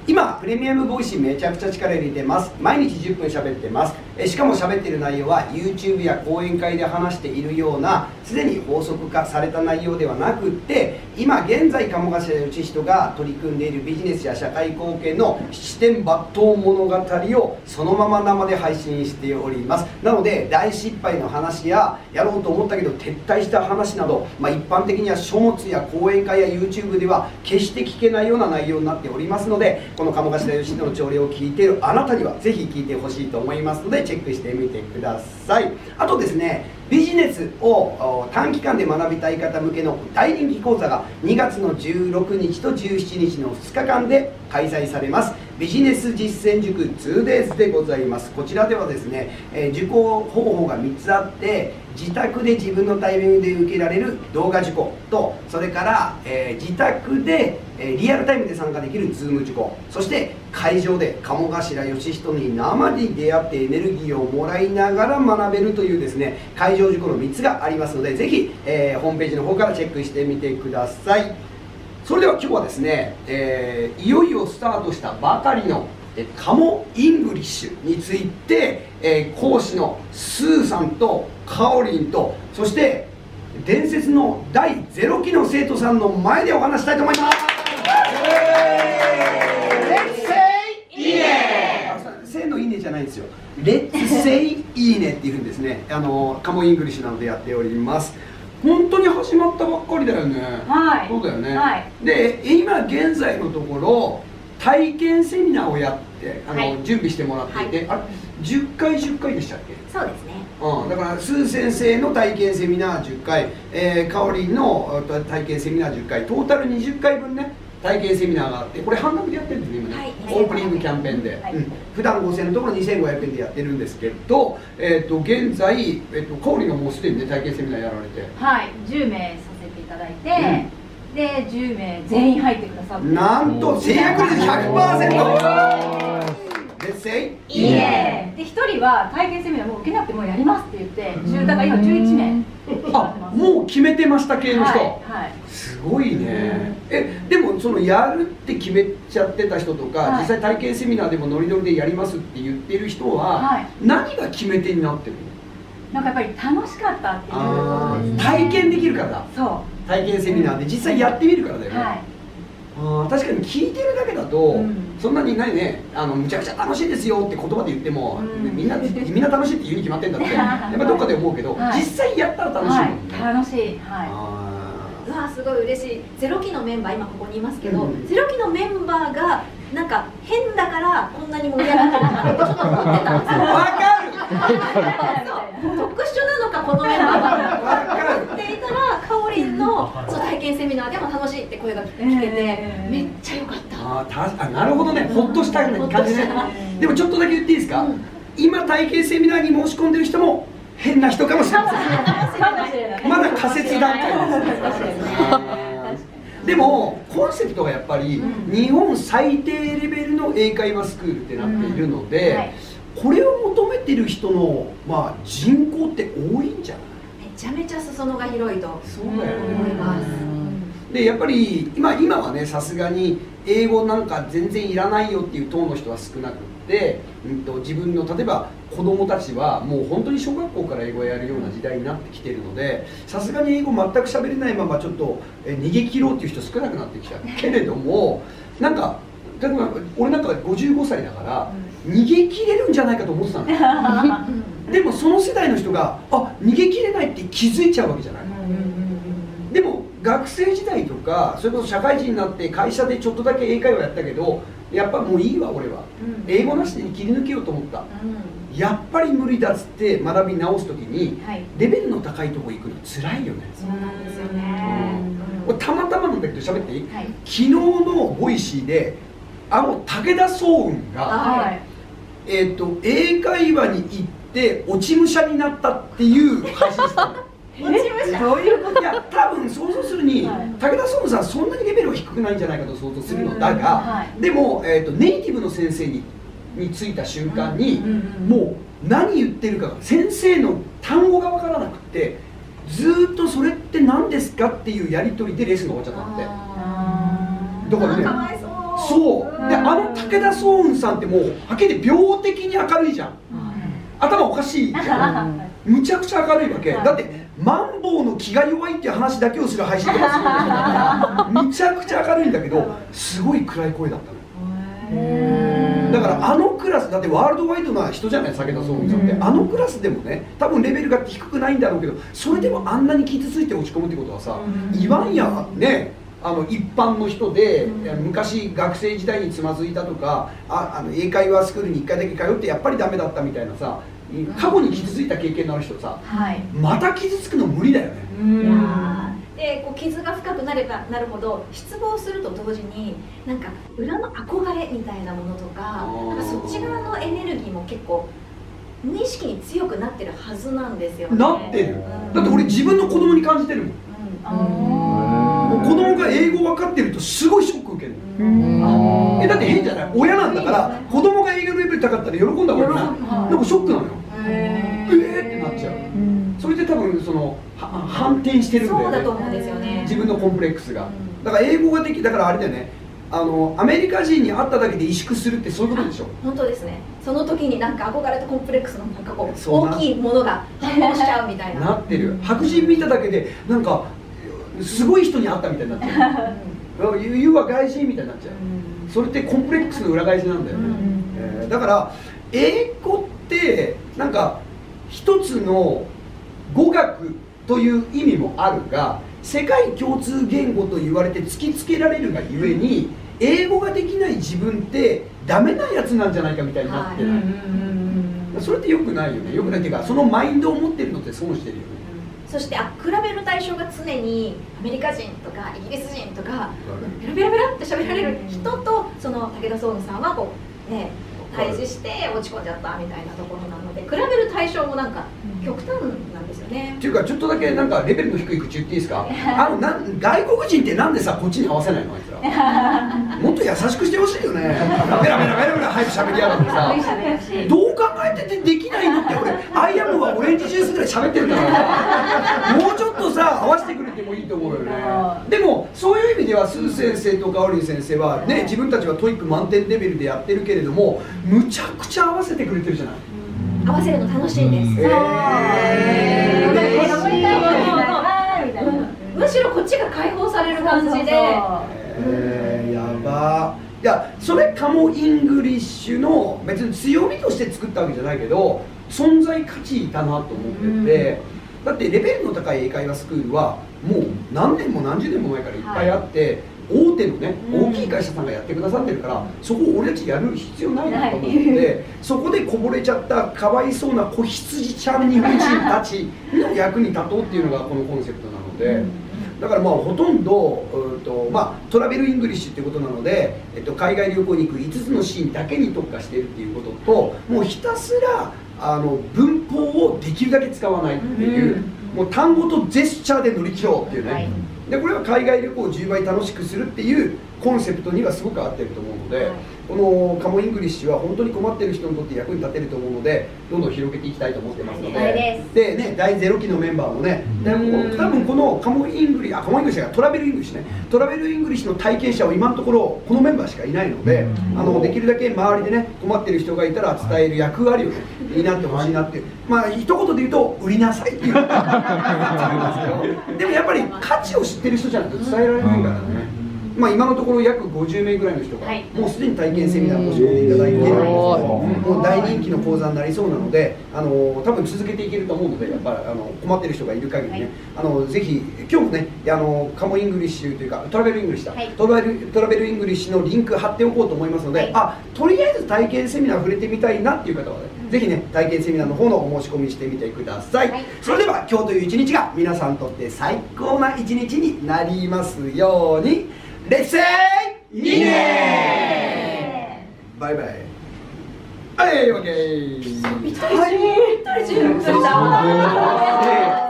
今プレミアムボイシーめちゃくちゃ力入れてます。毎日10分喋ってます。しかも喋ってる内容は YouTube や講演会で話しているようなすでに法則化された内容ではなくって、今現在鴨頭義人が取り組んでいるビジネスや社会貢献の七点抜刀物語をそのまま生で配信しております。なので大失敗の話ややろうと思ったけど撤退した話など、一般的には書物や講演会や YouTube では決して聞けないような内容になっておりますので、この鴨頭義人の朝礼を聞いているあなたにはぜひ聞いてほしいと思いますのでチェックしてみてください。あとですね、ビジネスを短期間で学びたい方向けの大人気講座が2月の16日と17日の2日間で開催されます。ビジネス実践塾 2days でございます。こちらではですね、受講方法が3つあって、自宅で自分のタイミングで受けられる動画受講と、それから、自宅でリアルタイムで参加できる Zoom 受講、そして会場で鴨頭義人に生に出会ってエネルギーをもらいながら学べるというですね、会場受講の3つがありますので、ぜひ、ホームページの方からチェックしてみてください。それでは今日はですね、いよいよスタートしたばかりのカモイングリッシュについて、講師のスーさんとカオリンと、そして伝説の第0期の生徒さんの前でお話したいと思います。いいね。せーのいいねじゃないんですよ。レッツセイいいねっていうんですね。カモイングリッシュなのでやっております。本当に始まったばっかりだよね。 はい。 そうだよね。 はい。 で、今現在のところ体験セミナーをやって準備してもらっていて、10回10回でしたっけ？ そうですね。 だからスー先生の体験セミナー10回、かおりんの体験セミナー10回、トータル20回分ね、体験セミナーがあって、これ半額でやってるんですね、今ね、オープニングキャンペーンで、普段5000円のところ2500円でやってるんですけど、現在、かおりんがもうすでにね、体験セミナーやられて、 はい、10名させていただいて、で、10名全員入ってくださって、 なんと制約率 100%！ いいね。で、1人は体験セミナーもう受けなくてもやりますって言って、だから今11名。 あ、もう決めてました系の人。 はい。 すごいね。でもそのやるって決めちゃってた人とか、実際体験セミナーでもノリノリでやりますって言ってる人は、何が決め手になってるの？ なんかやっぱり楽しかったっていうことですね。 体験できるからだ。 そう。 体験セミナーで実際やってみるからだよね。確かに聞いてるだけだと、そんなにないね、むちゃくちゃ楽しいですよって言葉で言っても、みんな楽しいって言うに決まってんだってやっぱどっかで思うけど、実際やったら楽しいもんね。 楽しい。 うわ、すごい嬉しい。0期のメンバー今ここにいますけど、0期のメンバーがなんか変だからこんなに盛り上がってるのかなってちょっと思ってたんですよ。 わかる。 特殊なのかこのメンバーがっていたら、かおりんの体験セミナーでも楽しいって声が聞けてめっちゃ良かった。 なるほどね、ほっとした感じね。でもちょっとだけ言っていいですか？今体験セミナーに申し込んでる人も変な人かもしれません。まだ仮説段階ですね。でもコンセプトがやっぱり日本最低レベルの英会話スクールってなっているので、これを求めてる人の人口って多いんじゃない？ めちゃめちゃ裾野が広いと思います。 でやっぱり今はね、さすがに英語なんか全然いらないよっていう党の人は少なくって、自分の例えば子供たちはもう本当に小学校から英語をやるような時代になってきてるので、さすがに英語全く喋れないままちょっと逃げ切ろうっていう人少なくなってきたけれども、なんか例えば俺なんか55歳だから逃げ切れるんじゃないかと思ってたのでもその世代の人が逃げ切れないって気づいちゃうわけじゃない。でも学生時代とかそれこそ社会人になって会社でちょっとだけ英会話やったけど、やっぱもういいわ俺は、英語なしで切り抜けようと思った、やっぱり無理だっつって学び直す時に、レベルの高いとこ行くの辛いよね。 そうなんですよね。 たまたまなんだけど喋っていい？昨日のボイシーで武田壮雲が英会話に行って落ち武者になったっていう配信したの。 どういうこと？ いや多分想像するに、武田壮雲さんそんなにレベルは低くないんじゃないかと想像するのだが、でも、ネイティブの先生についた瞬間に、もう何言ってるか先生の単語が分からなくて、ずっとそれって何ですかっていうやり取りでレッスンが終わっちゃったんで。だからね、 そうで、武田壮雲さんってもうはっきり病的に明るいじゃん、頭おかしいじゃんむちゃくちゃ明るいわけだって、マンボウの気が弱いっていう話だけをする配信とかするんだからむちゃくちゃ明るいんだけど、すごい暗い声だったの。だからクラスだってワールドワイドな人じゃない、武田壮雲さんって。クラスでもね、多分レベルが低くないんだろうけど、それでもあんなに傷ついて落ち込むってことはさ、言わんやね、一般の人で、昔学生時代につまずいたとか、英会話スクールに1回だけ通ってやっぱりダメだったみたいなさ、過去に傷ついた経験のある人さ、また傷つくの無理だよね。 でこう傷が深くなればなるほど、失望すると同時になんか裏の憧れみたいなものとか、なんかそっち側のエネルギーも結構無意識に強くなってるはずなんですよね。 なってる、だって俺自分の子供に感じてるもん。子供が英語分かってるとすごいショック受ける。だって変じゃない、親なんだから子供が英語のレベル高かったら喜んだ方がいいな、なんかショックなのよ。ってなっちゃう。それで多分その反転してるんだよね。 そうだと思うんですよね、 自分のコンプレックスが。だから英語ができ、だからあれだよね、アメリカ人に会っただけで萎縮するってそういうことでしょ。 本当ですね。その時になんか憧れとコンプレックスのなんかこう大きいものが反応しちゃうみたいな。 なってる。白人見ただけでなんかすごい人に会ったみたいになっちゃう。言うは外人みたいになっちゃう。それってコンプレックスの裏返しなんだよね。だから英語ってなんか一つの語学という意味もあるが、世界共通言語と言われて突きつけられるがゆえに、英語ができない自分ってダメなやつなんじゃないかみたいになってない。それって良くないよね。良くないっていうか、そのマインドを持ってるのって損してるよね。 そして比べる対象が常にアメリカ人とかイギリス人とかペラペラペラって喋られる人と、その武田壮雲さんはこうね対峙して落ち込んじゃったみたいなところなので、比べる対象もなんか極端なんですよね。 っていうか、ちょっとだけなんかレベルの低い口言っていいですか。外国人ってなんでさこっちに合わせないの、あいつら。もっと優しくしてほしいよね。ベラベラベラベラ早く喋りやがってさ、どう考えててできないのって。俺アイアムはオレンジジュースぐらい喋ってるからもうちょっとさ合わせてくれてもいいと思うよね。でもそういう意味ではスー先生とかオリン先生はね、自分たちはトイック満点レベルでやってるけれども、むちゃくちゃ合わせてくれてるじゃない。 合わせるの楽しいんです。むしろこっちが解放される感じで。 やば。いや、それカモイングリッシュの別に強みとして作ったわけじゃないけど、存在価値だなと思ってて、だってレベルの高い英会話スクールはもう何年も何十年も前からいっぱいあって、大手のね、大きい会社さんがやってくださってるから、そこを俺たちやる必要ないなと思って、そこでこぼれちゃったかわいそうな子羊ちゃん日本人たちの役に立とうっていうのがこのコンセプトなので、だからまあほとんどトラベルイングリッシュっていうことなので、海外旅行に行く5つのシーンだけに特化しているっていうことと、もうひたすら文法をできるだけ使わないっていう、もう単語とジェスチャーで乗り切ろうっていうね、でこれは海外旅行を10倍楽しくするっていうコンセプトにはすごく合ってると思うので、このカモイングリッシュは本当に困ってる人にとって役に立てると思うので、どんどん広げていきたいと思ってますので、でね、第0期のメンバーもね、多分このカモイングリッシュがトラベルイングリッシュね、トラベルイングリッシュの体験者は今のところこのメンバーしかいないので、できるだけ周りでね困ってる人がいたら伝える役割をね担ってほしいなっていう、まあ一言で言うと売りなさいっていうでもやっぱり価値を知ってる人じゃないと伝えられないからね。まあ今のところ約50名ぐらいの人がもうすでに体験セミナーを申し込んでいただいているんですけど、もう大人気の講座になりそうなので、多分続けていけると思うので、やっぱ困ってる人がいる限りね、ぜひ今日もねカモイングリッシュというかトラベルイングリッシュだ、トラベルイングリッシュのリンク貼っておこうと思いますので、とりあえず体験セミナー触れてみたいなっていう方はね、ぜひね体験セミナーの方のお申し込みしてみてください。それでは今日という一日が皆さんにとって最高な一日になりますように。レッツセイいいねー、バイバイ。はい、オッケー。 ぴったり10分だ。